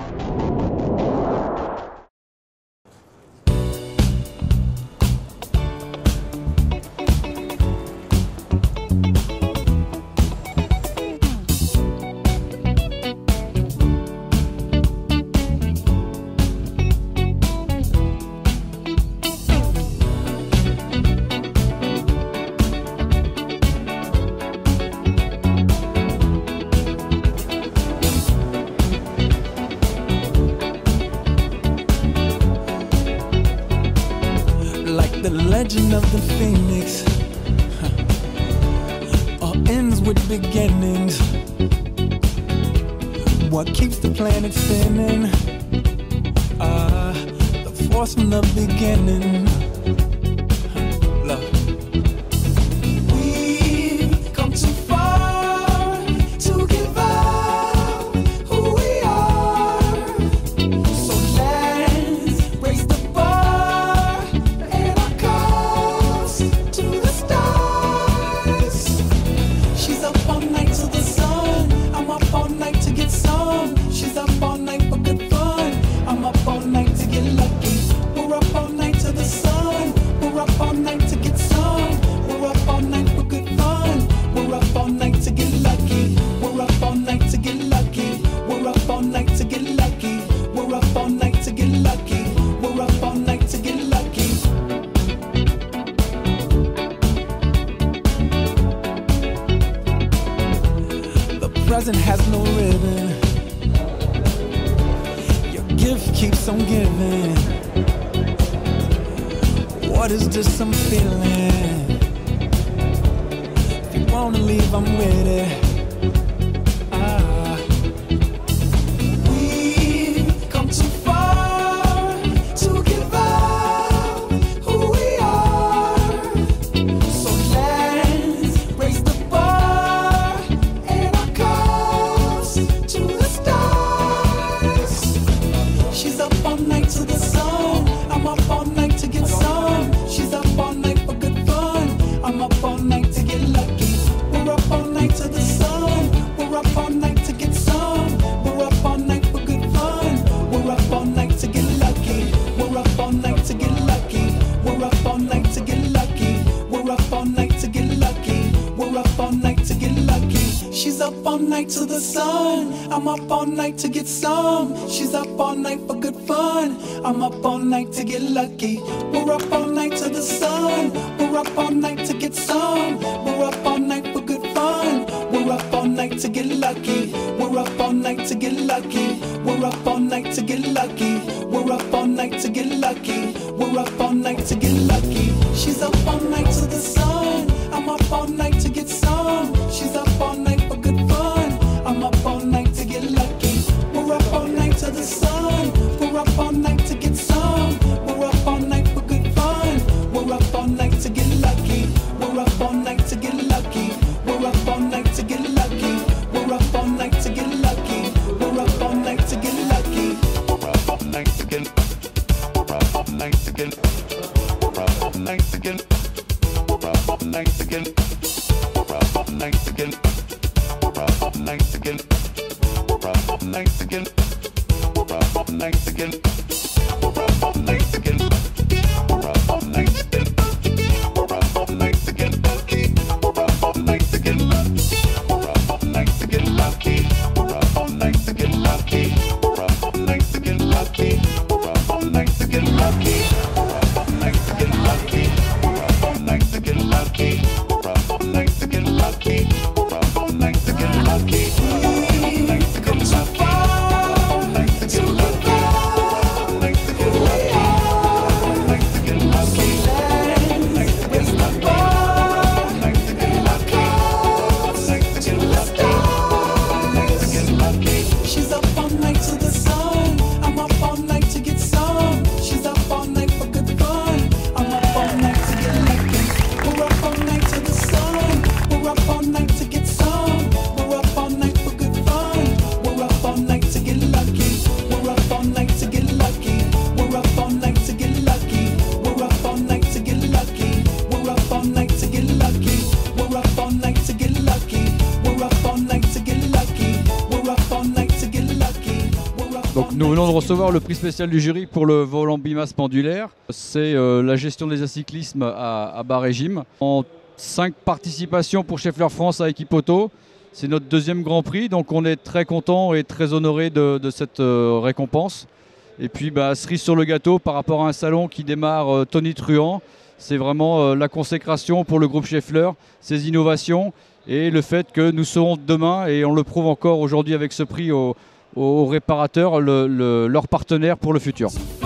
The legend of the phoenix all ends with beginnings. What keeps the planet spinning? The force from the beginning. Love. We've come too far to give up who we are. So let's raise the bar and our cups to the stars. She's up all night to the sun. I'm up all night to get some. She's up all night for good fun. I'm up all night to get lucky. We're up all night to the sun. We're up all night to get some. We're up all night for good fun. We're up all night to get lucky. We're up all night to get lucky. We're up all night to get lucky. We're up all night to get lucky. We're up all night to get lucky. The present has no ribbon. Your gift keeps on giving. What is this I'm feeling? If you wanna leave, I'm with it. We've come too far to give up who we are. So let's raise the bar and our cups to the stars. She's up all night to the sun. I'm up all night to get some. She's up all night for good fun. I'm up all night to get lucky. We're up all night to the sun. We're up all night to get some. We're up all night for good fun. We're up all night to get lucky. We're up all night to get lucky. We're up all night to get lucky. We're up all night to get lucky. We're up all night to get lucky. She's up all night to the sun. I'm up all night to get some. She's up all night for good fun. I'm up all night to get lucky. We're up all night to the sun. We're up all night to get some. We're up all night for good fun. We're up all night to get lucky. We're up all night to get lucky. We're up all night to get lucky. We're up all night to get lucky. We're up all night to get lucky. She's up all night to the sun. I'm up all night to get some. She's up all night for good fun. I'm up all night to get lucky. We're up all night to the sun. We're up all night to get some. We're up all night for good fun. We're up all night to get lucky. We're up all night to get lucky. We're up all night to get lucky. We're up all night to get lucky. We're up all night to get lucky. We're up all night to get. We're up all night to get. We're up all night to get. We're up all night to get. We're up all night to get. We're up all night to get. We're up all night to get. We're up all night to get. We're up all night to get. We're up all night to get. We're up all night to get. We're up all night to get. We're up all night to get lucky. We're up all night to get lucky. We're up all night to get lucky. We're up all night to get lucky. We're up all night to get lucky. We're up all night to get lucky. We're up all night to get lucky. We're up all night to get lucky. We've come so far to give up. Who we are. We're up all night to get lucky. We're up all night to get lucky. We're up Donc nous venons de recevoir le prix spécial du jury pour le volant bimasse pendulaire. C'est la gestion des acyclismes à bas régime. En 5 participations pour Schaeffler France à équipe auto. C'est notre deuxième Grand Prix, donc on est très content et très honoré de cette récompense. Et puis cerise sur le gâteau par rapport à un salon qui démarre tonitruant. C'est vraiment la consécration pour le groupe Schaeffler, ses innovations et le fait que nous serons demain, et on le prouve encore aujourd'hui avec ce prix aux réparateurs, leur partenaire pour le futur.